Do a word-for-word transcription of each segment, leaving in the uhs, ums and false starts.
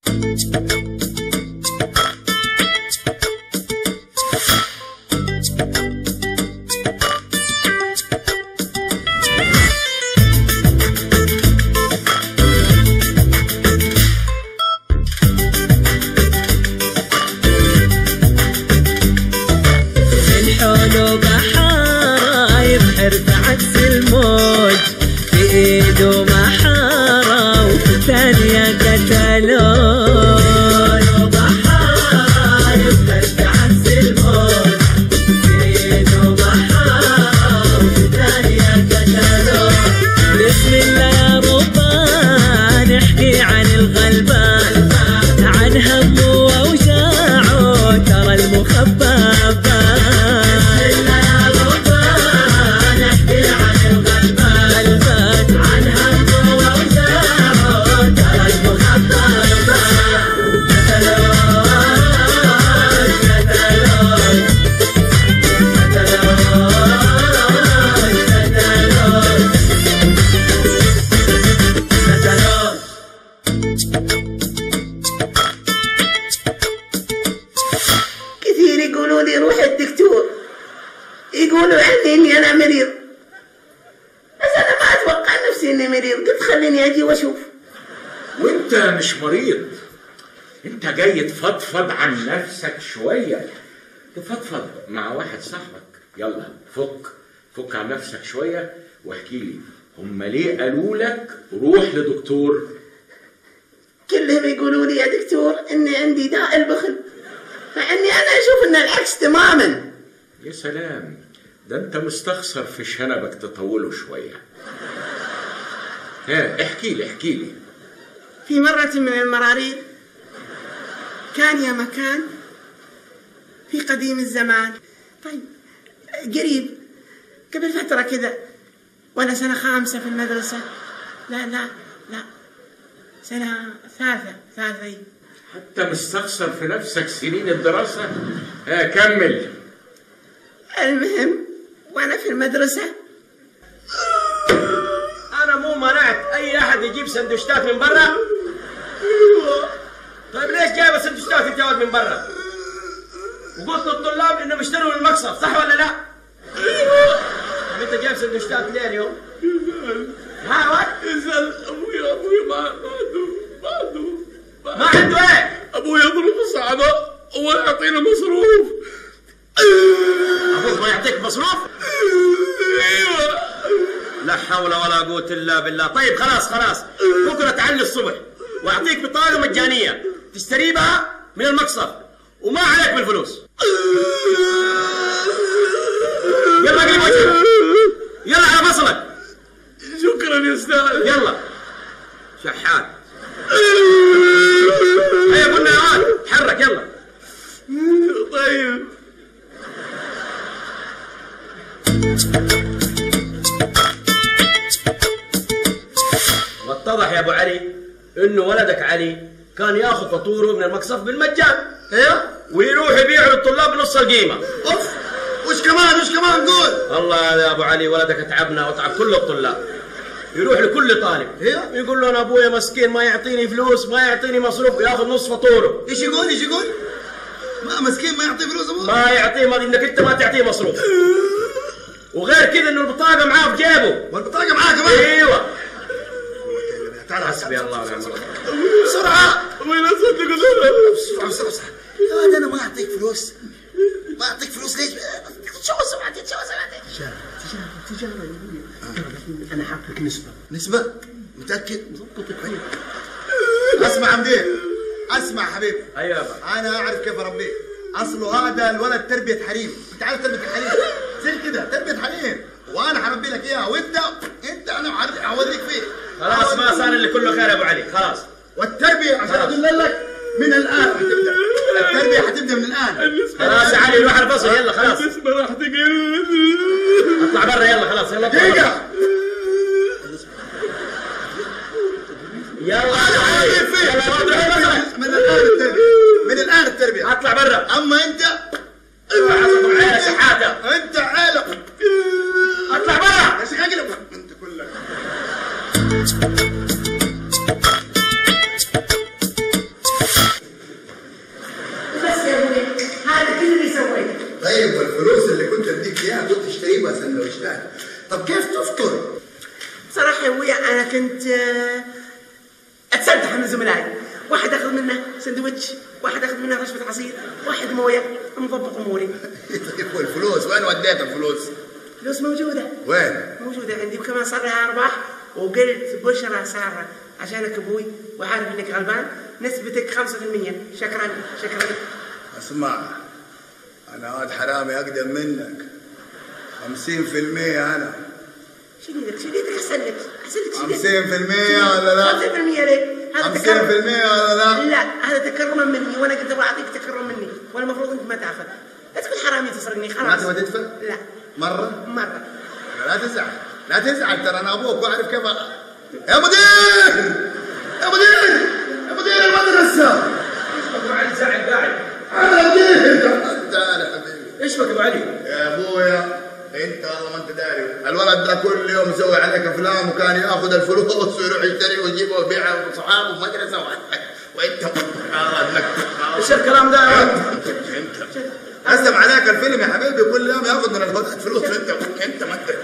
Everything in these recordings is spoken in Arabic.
تفضفض عن نفسك شوية، تفضفض مع واحد صاحبك. يلا فك فك عن نفسك شوية واحكي لي هم ليه قالوا لك روح لدكتور؟ كلهم يقولوا لي يا دكتور اني عندي داء البخل، مع اني انا اشوف ان العكس تماما. يا سلام، ده انت مستخسر في شنبك تطوله شوية. ها احكي لي احكي لي. في مرة من المرارير كان يا مكان في قديم الزمان، طيب قريب قبل فترة كذا وأنا سنة خامسة في المدرسة، لا لا لا سنة ثالثة ثالثة. حتى مستخسر في نفسك سنين الدراسة. ها كمل. المهم وأنا في المدرسة أنا مو منعت أي أحد يجيب سندوتشات من برا. طيب ليش جايبه سندوتشات انت من برا؟ وقلت للطلاب انهم يشتروا من المقصف، صح ولا لا؟ ايوه. طيب انت جايب سندوتشات ليه اليوم؟ ها وات؟ اسال ابوي ابوي ما عنده ما عنده ما عنده ايه؟ ابوي يضرب الصعبه ولا يعطينا مصروف. ابوك ما يعطيك مصروف؟ ايوه. لا حول ولا قوه الا بالله. طيب خلاص خلاص بكره تعلي الصبح واعطيك بطاقه مجانيه تشتري بها من المقصف وما عليك بالفلوس. يلا قلب وجهك، يلا على فصلك. شكرا يا استاذ. يلا شحات. هيا قلنا يا واد تحرك يلا. طيب واتضح يا ابو علي انه ولدك علي كان ياخذ فطوره من المقصف بالمجان. ايوه. ويروح يبيعه للطلاب بنص القيمه. اوف. وش كمان وش كمان قول. والله يا ابو علي ولدك تعبنا وتعب كل الطلاب. يروح لكل طالب ايوه يقول له انا ابويا مسكين ما يعطيني فلوس ما يعطيني مصروف وياخذ نص فطوره. ايش يقول ايش يقول؟ ما مسكين ما يعطيه فلوس ابوه؟ ما يعطيه ما انك انت ما تعطيه مصروف. وغير كذا انه البطاقه معاه في جيبه. والبطاقه معاه كمان؟ ايوه. تعال حسبي الله ونعم الوكيل. بسرعه وين اصدق بسرعه بسرعه بسرعه. هذا انا ما اعطيك فلوس ما اعطيك فلوس ليش؟ شو سمعتي شو سمعتي؟ تجاره تجاره تجاره يا ابوي. انا حاطك نسبه. نسبه؟ متاكد؟ مظبطك. اسمع عمدين اسمع حبيبي. ايوه انا اعرف كيف اربيه. اصله هذا الولد تربيه حريم. انت عارف تربيه الحريم زي كده تربيه حريم، وانا حربي لك اياها وانت انت انا اوريك فيه. خلاص ما صار اللي كله خير يا ابو علي خلاص. والتربيه عشان ادل لك من الان حتبدا التربيه حتبدا من الان. خلاص يا علي روح الفصل يلا خلاص. النسبه راح تقل. اطلع برا يلا خلاص يلا. دقيقه يلا يلا من الان التربيه من الان التربيه. اطلع برا. اما انت حسب عيالك شحاته. انت عيالك اطلع برا. يا شيخ اقلب انت كلك. زملائي، واحد اخذ منه سندوتش، واحد اخذ منه رشفه عصير، واحد مويه، مضبط اموري. والفلوس وين وديت الفلوس؟ فلوس موجوده. وين؟ موجوده عندي، وكمان صار لها ارباح، وقلت بشرى ساره عشانك ابوي وعارف انك غلبان، نسبتك خمسة بالمية. شكرا شكرا. اسمع، انا واد حرامي اقدم منك خمسين في المية. انا شديدك شديدك احسن لك احسن لك شديدك. خمسين في المية ولا لا؟ خمسين بالمية ليه؟ هذا خمسين تكرم. في المية ولا لا؟ لا هذا تكرما مني، وانا قلت ابغى اعطيك تكرم مني، وانا المفروض انت ما تاخذ. لا تكون حرامي تسرقني ما خلاص. تبغى تدفع؟ لا مرة؟ مرة. لا تزعل لا تزعل، ترى انا ابوك واعرف كيف. يا مدير يا مدير يا مدير المدرسة. ابو علي زعل قاعد. انا مدير. تعال يا حبيبي. ايش بك ابو علي؟ يا ابويا انت والله ما انت داري، الولد ده كل يوم يسوي عليك افلام، وكان ياخذ الفلوس ويروح يشتري ويجيبها ويبيعها وصحابه ومدرسه وانت ايش الكلام ده يا ولد؟ قسم عليك الفيلم يا حبيبي، كل يوم ياخذ من الولد فلوس وانت انت ما انت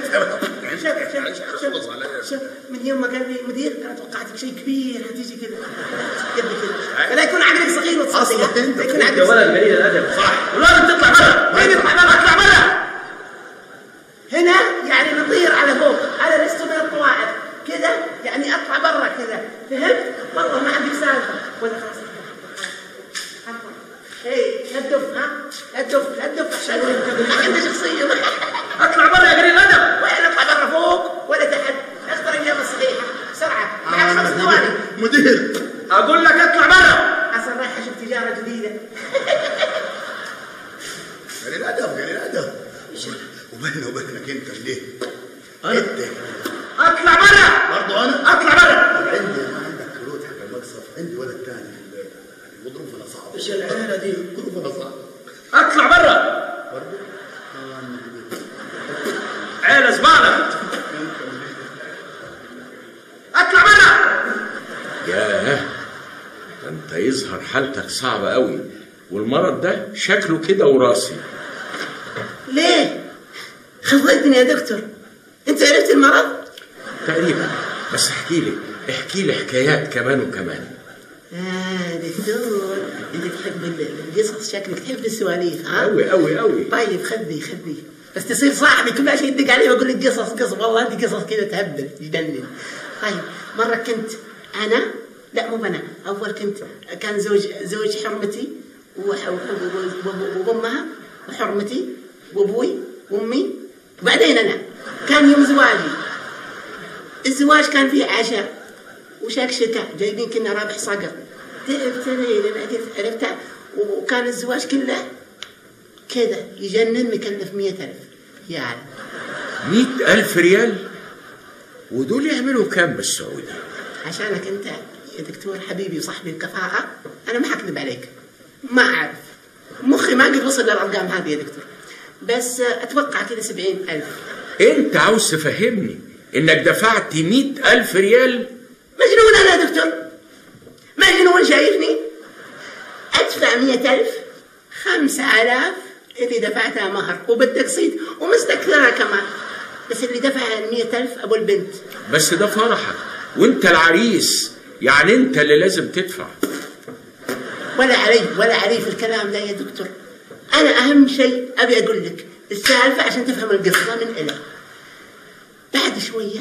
شوف من يوم ما قال لي مدير انا توقعت شيء كبير هتيجي كذا قبل كذا، لا يكون عقلك صغير وتصدق. لا يكون يا عقلك ولد قليل الادب. صح ولازم تطلع برا. وين يطلع برا؟ اطلع برا. هنا يعني نطير على فوق، على لست من الطواعد كذا، يعني اطلع برا كذا، فهمت؟ والله ما عندي سالفه ولا خلاص. ايه هدف ها هدف هدف عشان ما عندي شخصيه. اطلع برا يا قليل الادب. وين اطلع برا فوق ولا تحت؟ اختار الاجابه الصحيحه بسرعه، معك خمس ثواني. مدير اقول لك اطلع برا. اصلا رايح اشوف تجاره جديده. قليل ادب قليل ادب. وبيني وبينك انت ليه؟ أنا؟ انت اطلع برا. برضه انا؟ اطلع برا. طب عندي ما عندك كروت حق المقصف، عندي ولد ثاني في البيت وظروفنا صعبه. ايش العيله دي؟ ظروفنا صعبه. اطلع برا. برضه؟ اه مدير. عيله زباله. اطلع برا. ياه، ده انت يظهر حالتك صعبة قوي، والمرض ده شكله كده وراثي. ليه؟ خضتني يا دكتور، انت عرفت المرض؟ تقريبا، بس احكي لي احكي لي حكايات كمان وكمان. اه دكتور انت تحب القصص، شكلك تحب السواليف ها؟ قوي قوي قوي. طيب خذي خذي، بس تصير صاحبي كل شيء يدق علي واقول لك قصص قصص، والله انت قصص كذا تهبل تجنن. طيب مرة كنت انا لا مو انا، اول كنت كان زوج زوج حرمتي وامها وحرمتي وابوي وامي، وبعدين انا كان يوم زواجي. الزواج كان فيه عشاء وشكشكه، جايبين كنا رابح صقر، تعبت انا عرفتها، وكان الزواج كله كذا يجنن، مكلف مية ألف ريال. مئة ألف ريال؟ ودول يعملوا كام بالسعودي؟ عشانك انت يا دكتور حبيبي وصاحبي الكفاءة، انا ما حكذب عليك، ما اعرف مخي ما قد وصل للارقام هذه يا دكتور، بس اتوقع كذا سبعين ألف. انت عاوز تفهمني انك دفعت مئة ألف ريال؟ مجنون انا يا دكتور، مجنون شايفني؟ ادفع مية ألف، خمسة آلاف اللي دفعتها مهر وبالتقسيط ومستكثرها كمان، بس اللي دفع المية ألف أبو البنت. بس ده فرحك وانت العريس، يعني انت اللي لازم تدفع. ولا علي ولا علي في الكلام ده يا دكتور، أنا أهم شيء أبي أقول لك السالفة عشان تفهم القصة من إلى بعد شوية.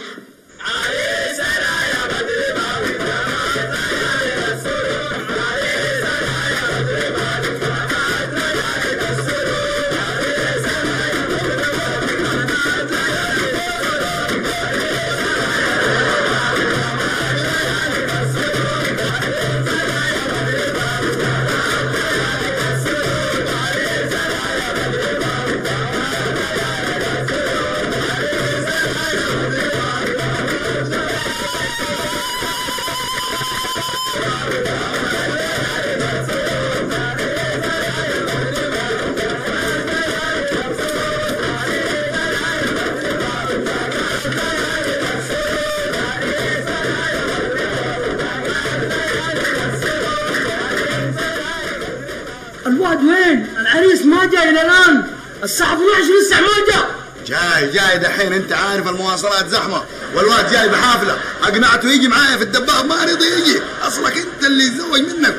الواد وين؟ العريس ما جاي الى الان، الساعة اثنعش لسه ما جاء. جاي جاي دحين، انت عارف المواصلات زحمه والواد جاي بحافله، اقنعته يجي معايا في الدباب ما رضي يجي، اصلك انت اللي يتزوج منك.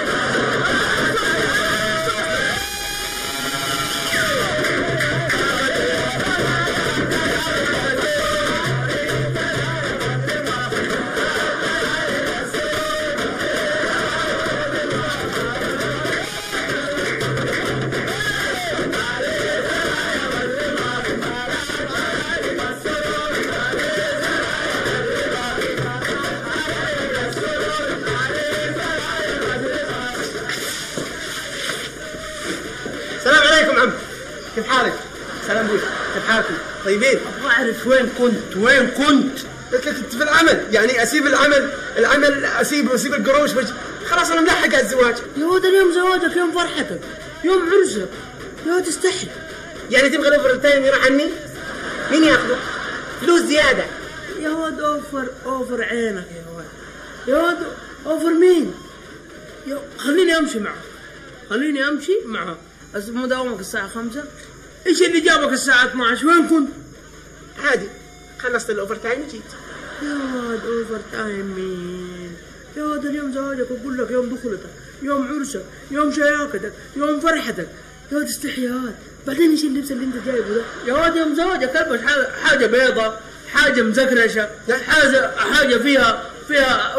السلام عليكم عم، كيف حالك؟ سلام بوي، كيف حالكم؟ طيبين؟ ابغى اعرف وين كنت؟ وين كنت؟ كنت في العمل، يعني اسيب العمل، العمل اسيب اسيب القروش بج... خلاص انا ملحق على الزواج. يا ولد اليوم زواجك، يوم فرحتك، يوم عرسك، يا ولد تستحي. يعني تبغى الاوفر الثاني يروح عني؟ مين ياخذه؟ فلوس زياده. يا ولد اوفر اوفر عينك يا ولد. يا ولد اوفر مين؟ يا خليني امشي معه، خليني امشي معه. بس مداومك الساعة خمسة، ايش اللي جابك الساعة اثني عشر؟ وين كنت؟ عادي، خلصت الاوفر تايم وجيت. يا ولد اوفر تايم مين؟ يا ولد اليوم زواجك، اقول لك يوم دخلتك، يوم عرسك، يوم شياكتك، يوم فرحتك، يا ولد استحي يا ولد. بعدين ايش اللبس اللي انت جايبه ده؟ يا ولد يوم زواجك البس حاجة حاجة بيضة، حاجة مزكرشة، حاجة حاجة فيها فيها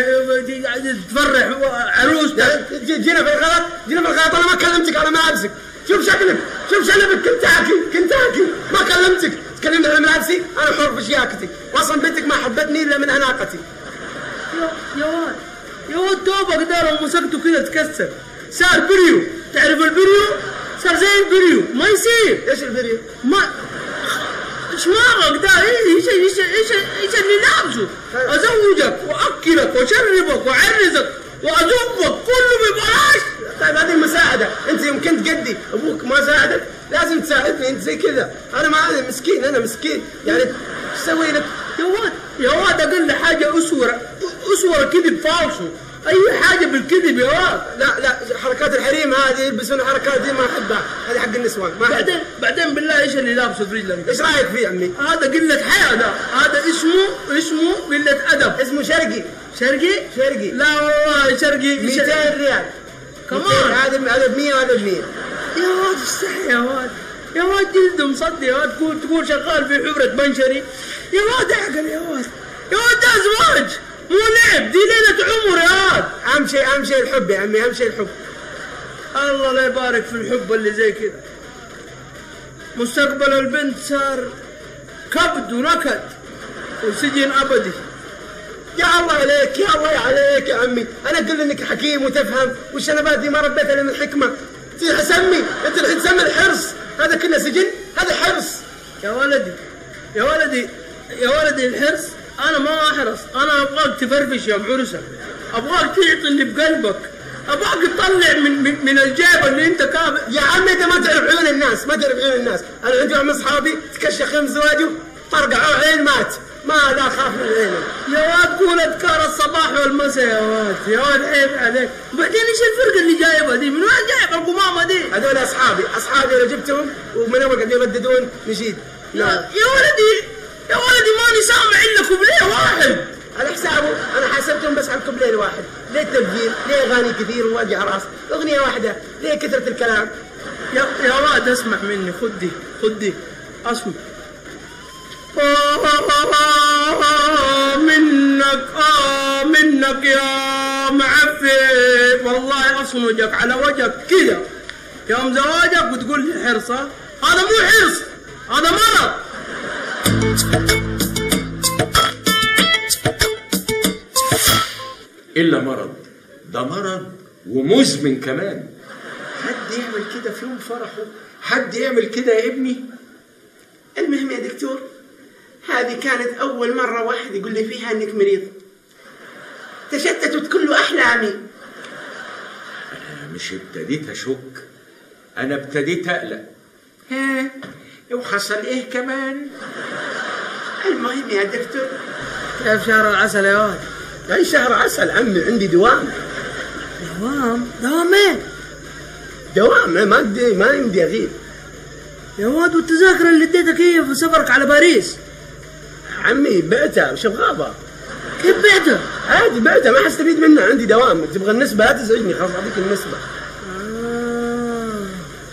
تفرح عروس. جينا في الغلط، جينا في الغلط، انا ما كلمتك على ملابسك. شوف شكلك، شوف شنبك، كنتاكي كنتاكي، ما كلمتك، تكلمني على ملابسي، انا حر في شياكتي، واصلا بنتك ما حبتني الا من اناقتي. يا يا ولد يا ولد توبك ده لو مسكته كده تكسر، صار بريو، تعرف البريو؟ صار زي البريو، ما يصير. ايش البريو؟ ما شماغك ده ايش ايش ايش ايش اللي لابسه؟ ازوجك واكلك واشربك واعرسك وازوجك كله ببلاش. طيب هذه مساعدة، انت يوم كنت قدي ابوك ما ساعدك لازم تساعدني انت زي كذا، انا ما انا مسكين، انا مسكين يعني ايش اسوي لك؟ يا واد يا واد اقل حاجة اسورة اسورة كذب فالصو، اي حاجة بالكذب يا واد. لا لا حركات الحريم هذه يلبسون الحركات دي ما احبها، هذه حق النسوان ما بعدين بعدين بالله ايش اللي لابسه في رجلك؟ ايش رايك فيه عمي؟ هذا قلة حياة، ده هذا اسمه اسمه قلة ادب. اسمه شرقي. شرقي؟ شرقي. لا والله شرقي مئتين ريال كمان. هذا هذا ب مية وهذا ب مية. يا واد استحي يا واد، يا واد جلد مصدي يا واد، تقول تقول شغال في حفرة بنشري. يا واد اعقل يا واد، يا واد ده زواج مو لعب، دي ليلة عمر يا واد. اهم شيء اهم شيء الحب يا عمي، اهم شيء الحب. الله لا يبارك في الحب اللي زي كذا. مستقبل البنت صار كبد ونكد وسجن ابدي. يا الله عليك، يا الله عليك يا عمي، انا اقول انك حكيم وتفهم، والشنبات دي ما ربيتها الا من الحكمه. سمي انت الحين تسمي الحرص، هذا كله سجن، هذا حرص. يا ولدي يا ولدي يا ولدي الحرص، انا ما احرص، انا ابغاك تفرفش يا بعرسك، ابغاك تعطي اللي بقلبك، ابغاك تطلع من من, من الجيب اللي انت كابل. يا عمي انت ما تعرف عيون الناس، ما تعرف عيون الناس، انا عندي واحد من اصحابي تكشخ يوم زواجه طرقعوا عين مات، ما لا خاف من عينه. يا واد قول اذكار الصباح والمساء يا واد، يا واد عيب عليك. وبعدين ايش الفرقه اللي جايبها دي؟ من وين جايب القمامه دي؟ هذول اصحابي، اصحابي لو جبتهم ومن اول قاعدين يرددون نشيد. يا, يا ولدي يا ولدي ماني سامع الا كوبليه واحد على حسابه، انا حاسبتهم بس على الكوبليه الواحد. ليه التبذير؟ ليه اغاني كثير ووجع راس؟ اغنيه واحده، ليه كثره الكلام؟ يا يا واد اسمع مني، خذ دي خذ دي اسمع. آه منك آه منك يا معفن، والله أصنجك على وجهك كذا يوم زواجك وتقول لي حرص. هذا مو حرص، هذا مرض. إلا مرض، ده مرض ومزمن كمان. حد يعمل كده في يوم فرحه؟ حد يعمل كده يا ابني؟ المهم يا دكتور، هذه كانت أول مرة واحد يقول لي فيها إنك مريض. تشتتت كل أحلامي. أنا مش ابتديت أشك، أنا ابتديت أقلق. ها وحصل إيه كمان؟ المهم يا دكتور، كيف شهر العسل يا واد؟ أي شهر عسل عمي، عندي دوام. دوام؟ دوام إيه؟ دوام ما أقدر، ما عندي أغيب. يا واد والتذاكر اللي اديتك هي في سفرك على باريس. عمي بعتها شغابة. كيف بعتها؟ عادي بعتها، ما حستفيد منها، عندي دوام. تبغى النسبة لا تزعجني، خلاص اعطيك النسبة. آه.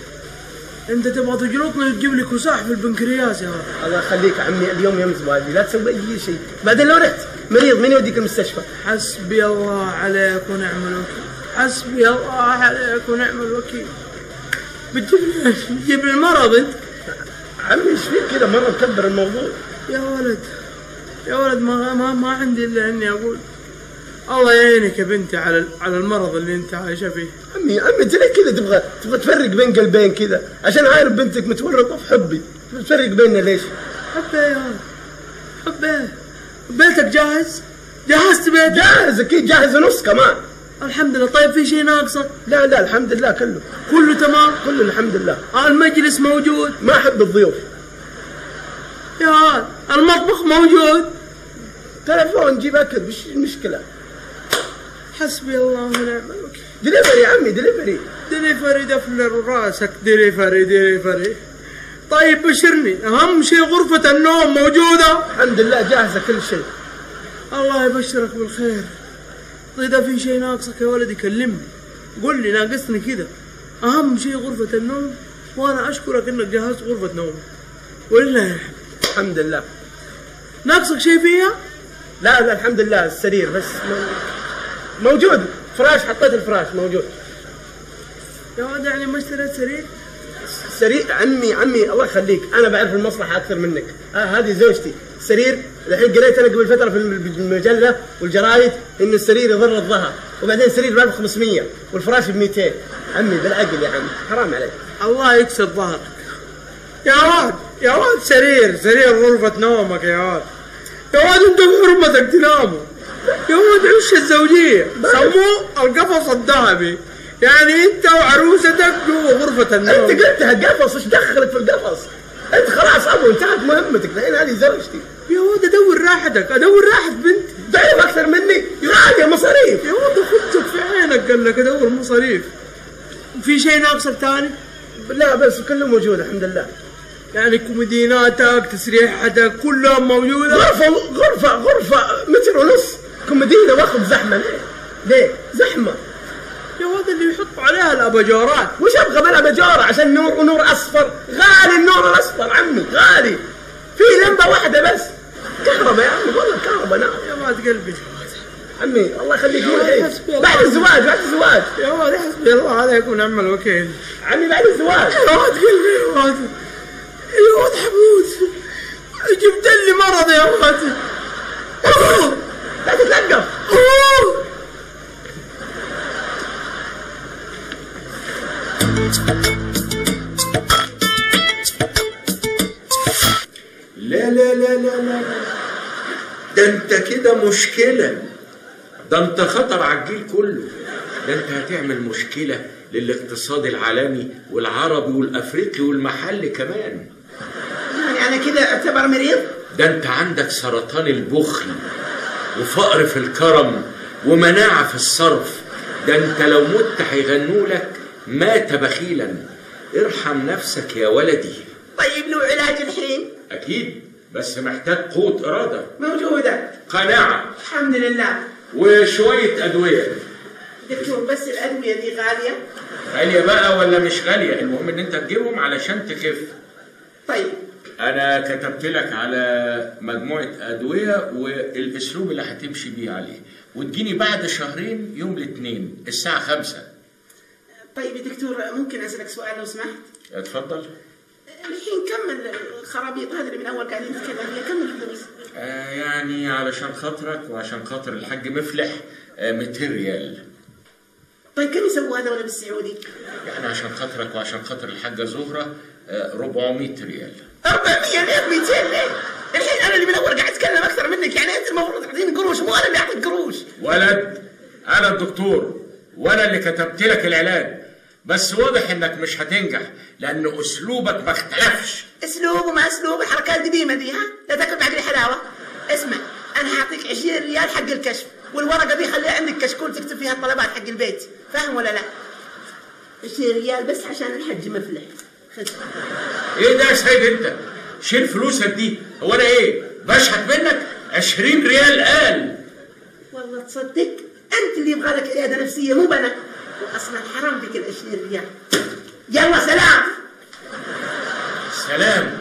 انت تبغى تجلطني وتجيب لي كساح في البنكرياس يا ولد. الله يخليك عمي، اليوم يوم زواجي، لا تسوي اي شيء، بعدين لو رحت مريض مين يوديك المستشفى؟ حسبي الله عليك ونعم الوكيل، حسبي الله عليك ونعم الوكيل. بتجيب لي بتجيب لي المرض انت؟ عمي ايش فيك كذا مرة مكبر الموضوع؟ يا ولد يا ولد ما ما ما عندي الا اني اقول الله يعينك يا بنتي على على المرض اللي انت عايشه فيه. عمي عمي انت ليه كذا تبغى تبغى تفرق بين قلبين كذا؟ عشان عارف بنتك متورطه في حبي، تفرق بيننا ليش؟ حبه يا ولد حبه. بيتك جاهز؟ جهزت بيتك؟ جاهز اكيد، جاهز نص كمان. الحمد لله. طيب في شيء ناقصك؟ لا لا الحمد لله كله كله تمام؟ كله الحمد لله. المجلس موجود؟ ما احب الضيوف. يا ولد المطبخ موجود؟ تلفون جيب اكل، وش المشكله؟ حسبي الله ونعم الوكيل. دليفري يا عمي دليفري. دليفري دفل راسك، دليفري دليفري. طيب بشرني، اهم شيء غرفة النوم موجودة؟ الحمد لله جاهزة كل شيء. الله يبشرك بالخير. اذا في شيء ناقصك يا ولدي كلمني، قل لي ناقصني كذا. اهم شيء غرفة النوم، وانا اشكرك انك جهزت غرفة نوم ولله الحمد. الحمد لله. ناقصك شيء فيها؟ لا لا الحمد لله، السرير بس موجود، فراش حطيت الفراش موجود. يا ولد يعني ما اشتريت سرير؟ سرير عمي عمي الله يخليك، انا بعرف المصلحة اكثر منك. آه هذه زوجتي. سرير الحين قريت انا قبل فترة في المجلة والجرايد انه السرير يضر الظهر، وبعدين سرير ب ألف وخمسمية والفراش ب مئتين. عمي بالعقل يا عمي، حرام عليك. الله يكسر ظهرك. يا واد يا واد سرير سرير غرفة نومك يا واد. يا واد انت بحرمتك تناموا. يا واد عش الزوجية، سموه القفص الذهبي. يعني انت وعروستك جوا غرفة النوم. انت قلتها قفص، ايش دخلك في القفص؟ انت خلاص ابو انتهت مهمتك، الحين هذه زوجتي. يا ولد ادور راحتك، ادور راحة بنتي. تعرف اكثر مني؟ غالية مصاريف. يا ولد خدتك في عينك، قال لك ادور مصاريف. في شيء ناقصك ثاني؟ لا بس كله موجود الحمد لله. يعني كوميديناتك تسريحتك كلها موجودة؟ غرفة غرفة غرفة متر ونص كوميدينا، واخذ زحمة ليه؟ ليه؟ زحمة. يا ولد اللي يحطوا عليها الاباجورات. وش ابغى بالاباجورة عشان نور ونور اصفر؟ غالي النور الاصفر عمي غالي. في لمبة واحدة بس. كهرباء يا عمي والله كهرباء نار. يا ولد قلبي عمي الله يخليك بعد الزواج بعد الزواج. يا ولد حسبي الله عليك ونعم الوكيل. عمي بعد الزواج. يا ولد قلبي يا ولد يا ولد حمود، جبت لي مرض يا ولد. لا تتلقف. لا لا لا لا لا ده انت كده مشكلة، ده انت خطر على الجيل كله، ده انت هتعمل مشكلة للاقتصاد العالمي والعربي والافريقي والمحلي كمان. يعني انا كده اعتبر مريض؟ ده انت عندك سرطان البخل وفقر في الكرم ومناعة في الصرف. ده انت لو مت هيغنوا لك مات بخيلا. ارحم نفسك يا ولدي. طيب له علاج الحين؟ اكيد، بس محتاج قوة ارادة. موجودة. قناعة. الحمد لله. وشوية ادوية. دكتور بس الادوية دي غالية؟ غالية بقى ولا مش غالية، المهم ان انت تجيبهم علشان تخف. طيب انا كتبت لك على مجموعة ادوية والاسلوب اللي هتمشي بيه عليه، وتجيني بعد شهرين يوم الاثنين الساعة خمسة. طيب يا دكتور ممكن اسألك سؤال لو سمحت؟ اتفضل. الحين كم الخرابيط هذه اللي من اول قاعدين نتكلم فيها كم الفلوس؟ آه يعني علشان خاطرك وعشان خاطر الحاج مفلح آه مئتين ريال. طيب كم يسووا هذا ولا بالسعودي؟ يعني عشان خاطرك وعشان خاطر الحاجة زهرة آه أربعمئة ريال. أربعمئة ليه مئتين ليه؟ الحين انا اللي من اول قاعد اتكلم اكثر منك، يعني انت المفروض تعطيني قروش مو انا اللي اعطيك قروش. ولد انا الدكتور وانا اللي كتبت لك العلاج، بس واضح انك مش هتنجح لان اسلوبك ما اختلفش. اسلوب وما اسلوب، الحركات القديمه دي ها؟ لا تاكل بعقلي حلاوه. اسمع انا هعطيك عشرين ريال حق الكشف، والورقه دي خليها عندك كشكول تكتب فيها الطلبات حق البيت، فاهم ولا لا؟ عشرين ريال بس عشان الحج مفلح، ايه ده يا سيد انت؟ شيل فلوسك دي، هو انا ايه؟ بشحت منك؟ عشرين ريال قال. والله تصدق انت اللي يبغى لك عياده نفسيه مو بنا، واصلا حرام بك العشرين ريال. يلا سلام. سلام.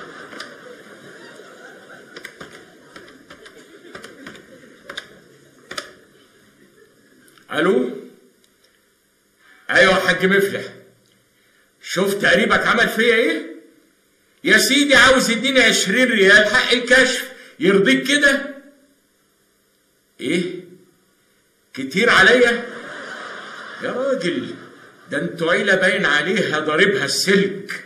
الو. ايوه يا حاج مفلح، شفت قريبك عمل فيا ايه؟ يا سيدي عاوز يديني عشرين ريال حق الكشف، يرضيك كده؟ ايه؟ كتير عليا؟ يا راجل ده انتوا عيله باين عليها ضاربها السلك.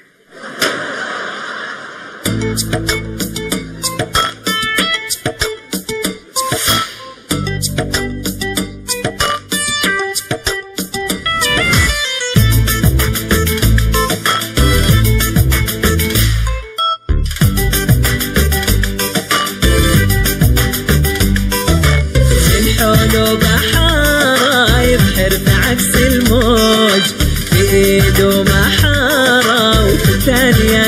ايده محارة وثانية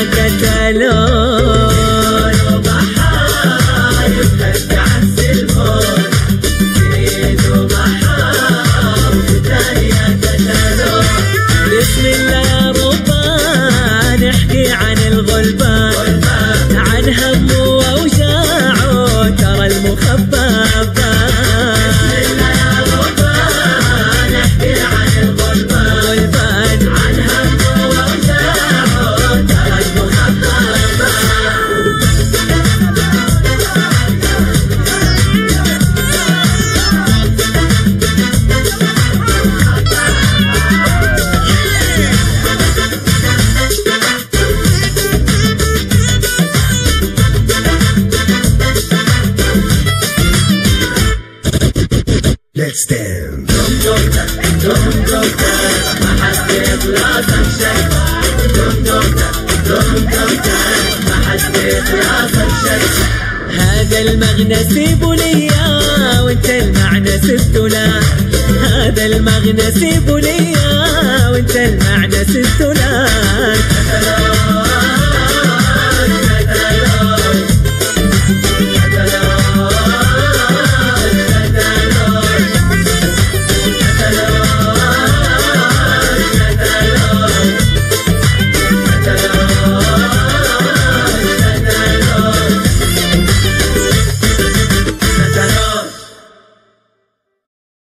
كتالون وبحارة يبهد عكس الموت. ايده محارة وثانية كتالون. بسم الله يا ربان نحكي عن الغلبان، عن همه واوجاعه ترى المخبى. Let's dance. دم دمتك دم دمتك ما حد يخلصك شيء. دم دمتك دم دمتك ما حد يخلصك شيء. هذا المغنى سيبه ليا وانت المعنى سبته له. هذا المغنى سيبه ليا وانت المعنى سبته له.